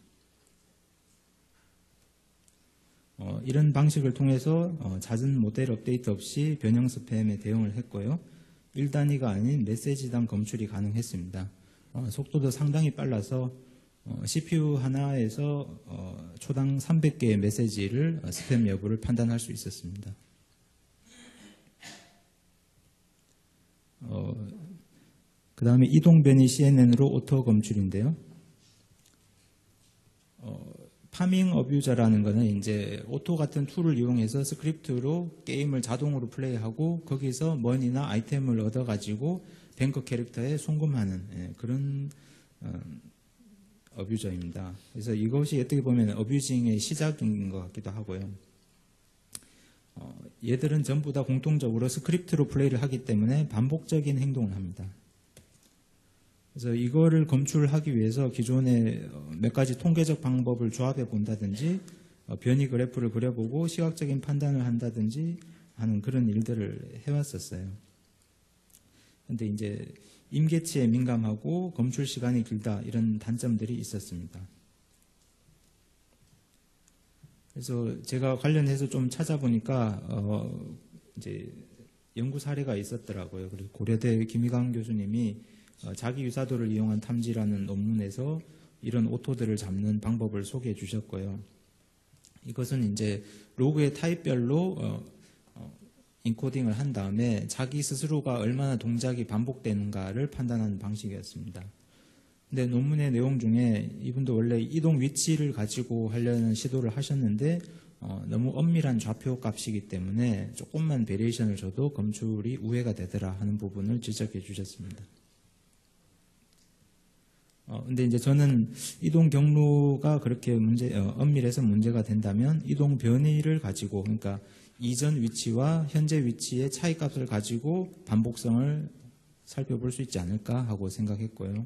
어, 이런 방식을 통해서 어, 잦은 모델 업데이트 없이 변형 스팸에 대응을 했고요. 일 단위가 아닌 메시지당 검출이 가능했습니다. 어, 속도도 상당히 빨라서 어, 씨피유 하나에서 어, 초당 삼백 개의 메시지를 어, 스팸 여부를 판단할 수 있었습니다. 어, 그 다음에 이동 변이 씨엔엔으로 오토 검출인데요. 어, 파밍 어뷰저라는 거는 이제 오토 같은 툴을 이용해서 스크립트로 게임을 자동으로 플레이하고 거기서 머니나 아이템을 얻어가지고 뱅커 캐릭터에 송금하는 예, 그런 어, 어뷰저입니다. 그래서 이것이 어떻게 보면 어뷰징의 시작인 것 같기도 하고요. 어, 얘들은 전부 다 공통적으로 스크립트로 플레이를 하기 때문에 반복적인 행동을 합니다. 그래서 이거를 검출하기 위해서 기존의 몇 가지 통계적 방법을 조합해 본다든지 어, 변이 그래프를 그려보고 시각적인 판단을 한다든지 하는 그런 일들을 해왔었어요. 근데 이제 임계치에 민감하고 검출 시간이 길다 이런 단점들이 있었습니다. 그래서 제가 관련해서 좀 찾아보니까 어 이제 연구 사례가 있었더라고요. 그래서 고려대 김희강 교수님이 어 자기 유사도를 이용한 탐지라는 논문에서 이런 오토들을 잡는 방법을 소개해 주셨고요. 이것은 이제 로그의 타입별로 어 어 인코딩을 한 다음에 자기 스스로가 얼마나 동작이 반복되는가를 판단하는 방식이었습니다. 근데 논문의 내용 중에 이분도 원래 이동 위치를 가지고 하려는 시도를 하셨는데 어, 너무 엄밀한 좌표 값이기 때문에 조금만 베리에이션을 줘도 검출이 우회가 되더라 하는 부분을 지적해 주셨습니다. 어, 근데 이제 저는 이동 경로가 그렇게 문제, 어, 엄밀해서 문제가 된다면 이동 변이를 가지고, 그러니까 이전 위치와 현재 위치의 차이 값을 가지고 반복성을 살펴볼 수 있지 않을까 하고 생각했고요.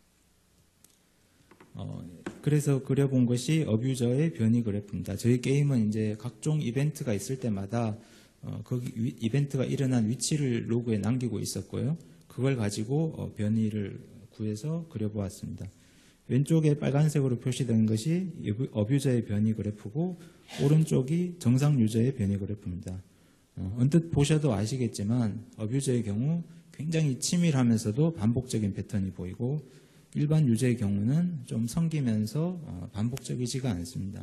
어, 그래서 그려본 것이 어뷰저의 변이 그래프입니다. 저희 게임은 이제 각종 이벤트가 있을 때마다 어, 그 이벤트가 일어난 위치를 로그에 남기고 있었고요. 그걸 가지고 어, 변이를 구해서 그려보았습니다. 왼쪽에 빨간색으로 표시된 것이 어뷰저의 변이 그래프고 오른쪽이 정상 유저의 변이 그래프입니다. 어, 언뜻 보셔도 아시겠지만 어뷰저의 경우 굉장히 치밀하면서도 반복적인 패턴이 보이고 일반 유저의 경우는 좀 성기면서 어, 반복적이지가 않습니다.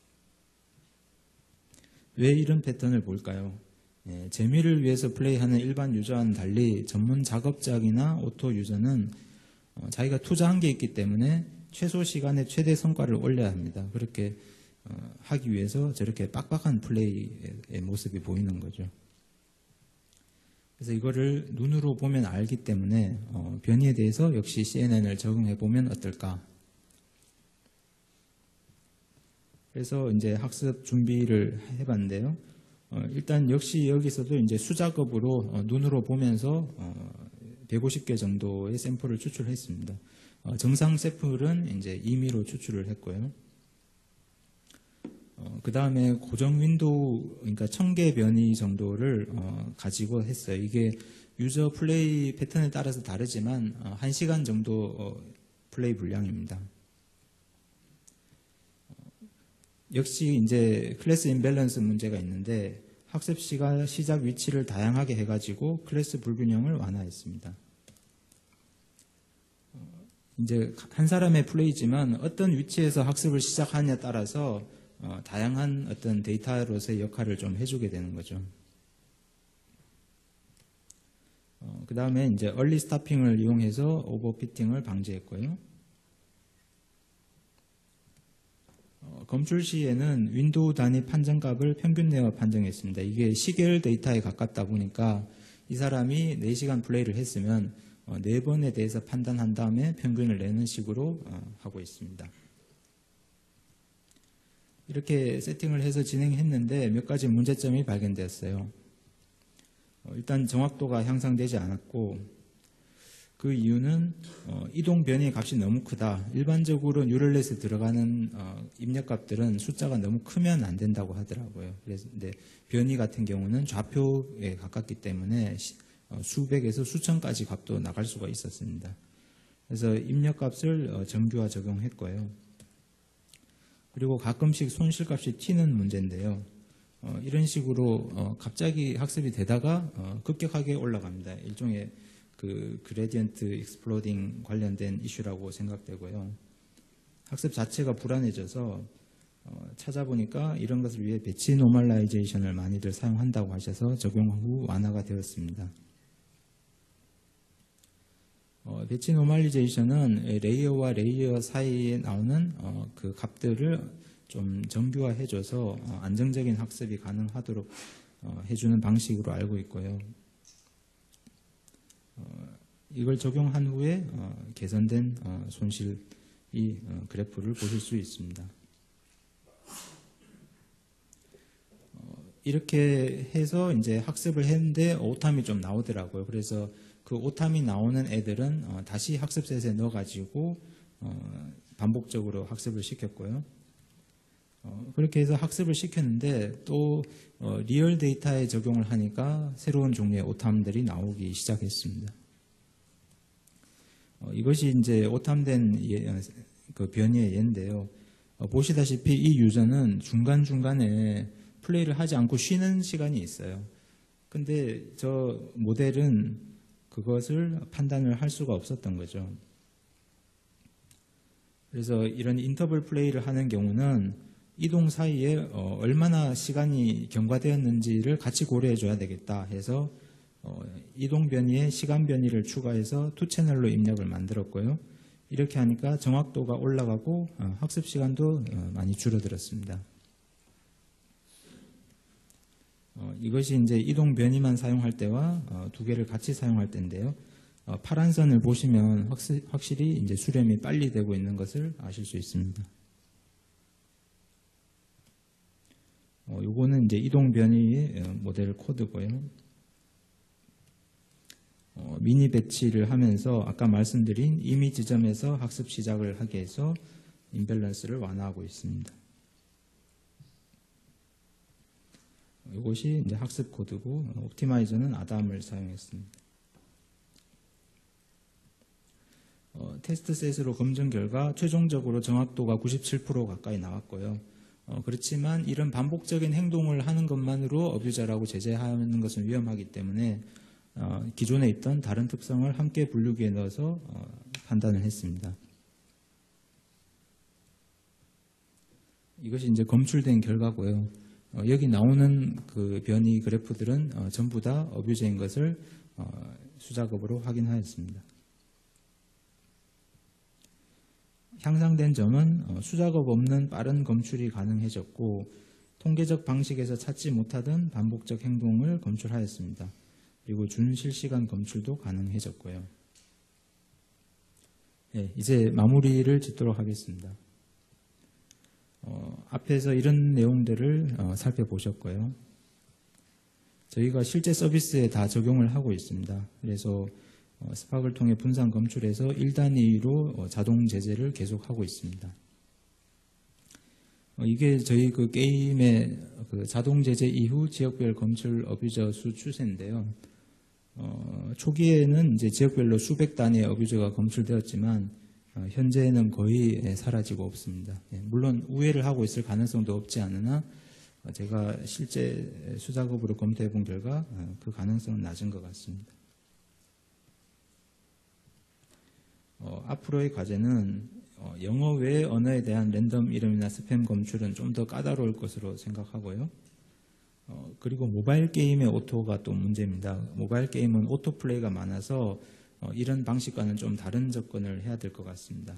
왜 이런 패턴을 볼까요? 예, 재미를 위해서 플레이하는 일반 유저와는 달리 전문 작업작이나 오토 유저는 어, 자기가 투자한 게 있기 때문에 최소 시간에 최대 성과를 올려야 합니다. 그렇게 어, 하기 위해서 저렇게 빡빡한 플레이의 모습이 보이는 거죠. 그래서 이거를 눈으로 보면 알기 때문에 어, 변이에 대해서 역시 씨엔엔을 적용해 보면 어떨까. 그래서 이제 학습 준비를 해봤는데요. 어, 일단 역시 여기서도 이제 수작업으로 어, 눈으로 보면서 어, 백오십 개 정도의 샘플을 추출했습니다. 어, 정상 샘플은 이제 임의로 추출을 했고요. 어, 그 다음에 고정 윈도우, 그러니까 천 개 변이 정도를 어, 가지고 했어요. 이게 유저 플레이 패턴에 따라서 다르지만 어, 한 시간 정도 어, 플레이 분량입니다. 어, 역시 이제 클래스 임밸런스 문제가 있는데 학습 시간 시작 위치를 다양하게 해가지고 클래스 불균형을 완화했습니다. 이제 한 사람의 플레이지만 어떤 위치에서 학습을 시작하느냐에 따라서 어, 다양한 어떤 데이터로서의 역할을 좀 해주게 되는 거죠. 어, 그 다음에 이제 얼리 스타핑을 이용해서 오버피팅을 방지했고요. 어, 검출 시에는 윈도우 단위 판정값을 평균 내어 판정했습니다. 이게 시계열 데이터에 가깝다 보니까 이 사람이 네 시간 플레이를 했으면 어, 네 번에 대해서 판단한 다음에 평균을 내는 식으로 어, 하고 있습니다. 이렇게 세팅을 해서 진행했는데 몇 가지 문제점이 발견되었어요. 어, 일단 정확도가 향상되지 않았고 그 이유는 어, 이동 변이의 값이 너무 크다. 일반적으로 뉴럴넷에 들어가는 어, 입력값들은 숫자가 너무 크면 안 된다고 하더라고요. 그래서 근데 변이 같은 경우는 좌표에 가깝기 때문에 시, 어, 수백에서 수천까지 값도 나갈 수가 있었습니다. 그래서 입력값을 어, 정규화 적용했고요. 그리고 가끔씩 손실값이 튀는 문제인데요. 어, 이런 식으로 어, 갑자기 학습이 되다가 어, 급격하게 올라갑니다. 일종의 그 그레디언트 익스플로딩 관련된 이슈라고 생각되고요. 학습 자체가 불안해져서 어, 찾아보니까 이런 것을 위해 배치 노멀라이제이션을 많이들 사용한다고 하셔서 적용 후 완화가 되었습니다. 어, 배치 노멀리제이션은 레이어와 레이어 사이에 나오는 어, 그 값들을 좀 정규화해줘서 어, 안정적인 학습이 가능하도록 어, 해주는 방식으로 알고 있고요. 어, 이걸 적용한 후에 어, 개선된 어, 손실 이 어, 그래프를 보실 수 있습니다. 어, 이렇게 해서 이제 학습을 했는데 오탐이 좀 나오더라고요. 그래서 그 오탐이 나오는 애들은 어, 다시 학습셋에 넣어가지고 어, 반복적으로 학습을 시켰고요. 어, 그렇게 해서 학습을 시켰는데 또 어, 리얼 데이터에 적용을 하니까 새로운 종류의 오탐들이 나오기 시작했습니다. 어, 이것이 이제 오탐된 예, 그 변이의 예인데요. 어, 보시다시피 이 유저는 중간중간에 플레이를 하지 않고 쉬는 시간이 있어요. 근데 저 모델은 그것을 판단을 할 수가 없었던 거죠. 그래서 이런 인터벌 플레이를 하는 경우는 이동 사이에 어, 얼마나 시간이 경과되었는지를 같이 고려해 줘야 되겠다 해서 어, 이동 변이에 시간 변이를 추가해서 투 채널로 입력을 만들었고요. 이렇게 하니까 정확도가 올라가고 어, 학습 시간도 어, 많이 줄어들었습니다. 어, 이것이 이제 이동 변이만 사용할 때와 어, 두 개를 같이 사용할 때인데요. 어, 파란 선을 보시면 확시, 확실히 이제 수렴이 빨리 되고 있는 것을 아실 수 있습니다. 어, 요거는 이제 이동 변이 모델 코드고요. 어, 미니 배치를 하면서 아까 말씀드린 이미 지점에서 학습 시작을 하게 해서 임밸런스를 완화하고 있습니다. 이것이 이제 학습 코드고 옵티마이저는 아담을 사용했습니다. 어, 테스트 셋으로 검증 결과 최종적으로 정확도가 구십칠 퍼센트 가까이 나왔고요. 어, 그렇지만 이런 반복적인 행동을 하는 것만으로 어뷰저라고 제재하는 것은 위험하기 때문에 어, 기존에 있던 다른 특성을 함께 분류기에 넣어서 어, 판단을 했습니다. 이것이 이제 검출된 결과고요. 어, 여기 나오는 그 변이 그래프들은 어, 전부 다 어뷰저인 것을 어, 수작업으로 확인하였습니다. 향상된 점은 어, 수작업 없는 빠른 검출이 가능해졌고 통계적 방식에서 찾지 못하던 반복적 행동을 검출하였습니다. 그리고 준실시간 검출도 가능해졌고요. 네, 이제 마무리를 짓도록 하겠습니다. 어, 앞에서 이런 내용들을 어, 살펴보셨고요. 저희가 실제 서비스에 다 적용을 하고 있습니다. 그래서 어, 스팍을 통해 분산 검출해서 일 단위로 어, 자동 제재를 계속하고 있습니다. 어, 이게 저희 그 게임의 그 자동 제재 이후 지역별 검출 어뷰저 수 추세인데요. 어, 초기에는 이제 지역별로 수백 단위의 어뷰저가 검출되었지만 어, 현재는 거의 사라지고 없습니다. 예, 물론 우회를 하고 있을 가능성도 없지 않으나 어, 제가 실제 수작업으로 검토해 본 결과 어, 그 가능성은 낮은 것 같습니다. 어, 앞으로의 과제는 어, 영어 외의 언어에 대한 랜덤 이름이나 스팸 검출은 좀 더 까다로울 것으로 생각하고요. 어, 그리고 모바일 게임의 오토가 또 문제입니다. 모바일 게임은 오토 플레이가 많아서 어, 이런 방식과는 좀 다른 접근을 해야 될 것 같습니다.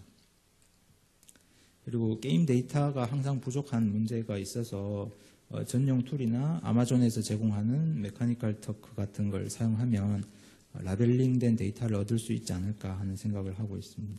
그리고 게임 데이터가 항상 부족한 문제가 있어서 어, 전용 툴이나 아마존에서 제공하는 메카니컬 터크 같은 걸 사용하면 어, 라벨링된 데이터를 얻을 수 있지 않을까 하는 생각을 하고 있습니다.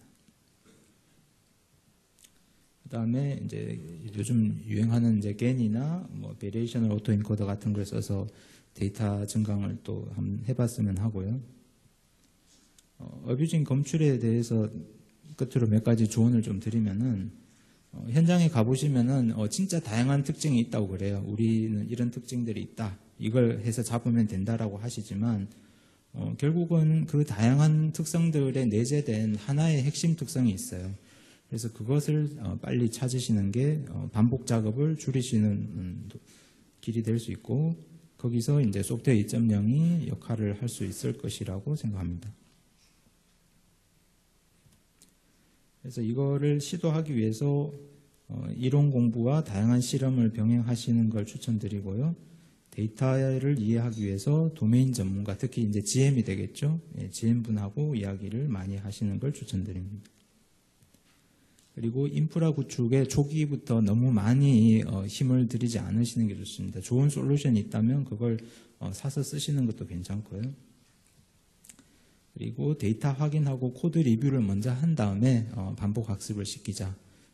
그 다음에 이제 요즘 유행하는 이제 겐이나 뭐 베리에이셔널 오토 인코더 같은 걸 써서 데이터 증강을 또 한번 해봤으면 하고요. 어, 어뷰징 검출에 대해서 끝으로 몇 가지 조언을 좀 드리면은 어, 현장에 가보시면은 어, 진짜 다양한 특징이 있다고 그래요. 우리는 이런 특징들이 있다. 이걸 해서 잡으면 된다라고 하시지만 어, 결국은 그 다양한 특성들에 내재된 하나의 핵심 특성이 있어요. 그래서 그것을 어, 빨리 찾으시는 게 어, 반복 작업을 줄이시는 음, 길이 될 수 있고 거기서 이제 소프트웨어 이 점 영이 역할을 할 수 있을 것이라고 생각합니다. 그래서 이거를 시도하기 위해서 어, 이론 공부와 다양한 실험을 병행하시는 걸 추천드리고요. 데이터를 이해하기 위해서 도메인 전문가, 특히 이제 지엠이 되겠죠. 예, 지엠분하고 이야기를 많이 하시는 걸 추천드립니다. 그리고 인프라 구축에 초기부터 너무 많이 어, 힘을 들이지 않으시는 게 좋습니다. 좋은 솔루션이 있다면 그걸 어, 사서 쓰시는 것도 괜찮고요. 그리고 데이터 확인하고 코드 리뷰를 먼저 한 다음에 어, 반복 학습을 시키자.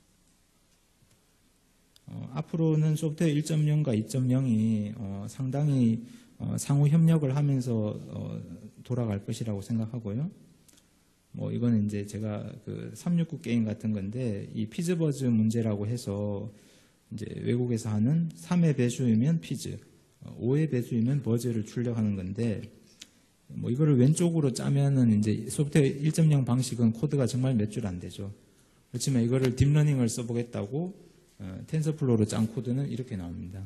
어, 앞으로는 소프트웨어 일 점 영과 이 점 영이 어, 상당히 어, 상호 협력을 하면서 어, 돌아갈 것이라고 생각하고요. 뭐 이거는 이제 제가 그 삼육구 게임 같은 건데 이 피즈버즈 문제라고 해서 이제 외국에서 하는 삼의 배수이면 피즈, 오의 배수이면 버즈를 출력하는 건데 뭐 이거를 왼쪽으로 짜면은 이제 소프트웨어 일 점 영 방식은 코드가 정말 몇 줄 안 되죠. 그렇지만 이거를 딥러닝을 써보겠다고 어, 텐서플로우로 짠 코드는 이렇게 나옵니다.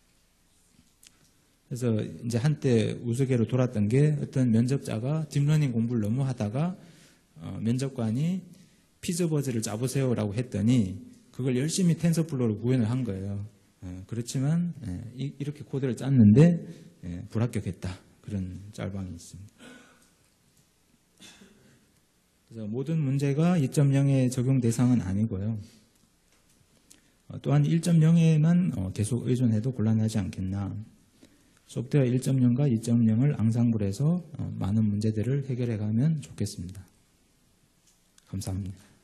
그래서 이제 한때 우스개로 돌았던 게 어떤 면접자가 딥러닝 공부를 너무 하다가 어, 면접관이 피즈버즈를 짜보세요라고 했더니 그걸 열심히 텐서플로우로 구현을 한 거예요. 예, 그렇지만 예, 이, 이렇게 코드를 짰는데 예, 불합격했다. 그런 짤방이 있습니다. 그래서 모든 문제가 이 점 영의 적용 대상은 아니고요. 어, 또한 일 점 영에만 어, 계속 의존해도 곤란하지 않겠나. 소프트웨어 일 점 영과 이 점 영을 앙상블해서 어, 많은 문제들을 해결해 가면 좋겠습니다. 감사합니다.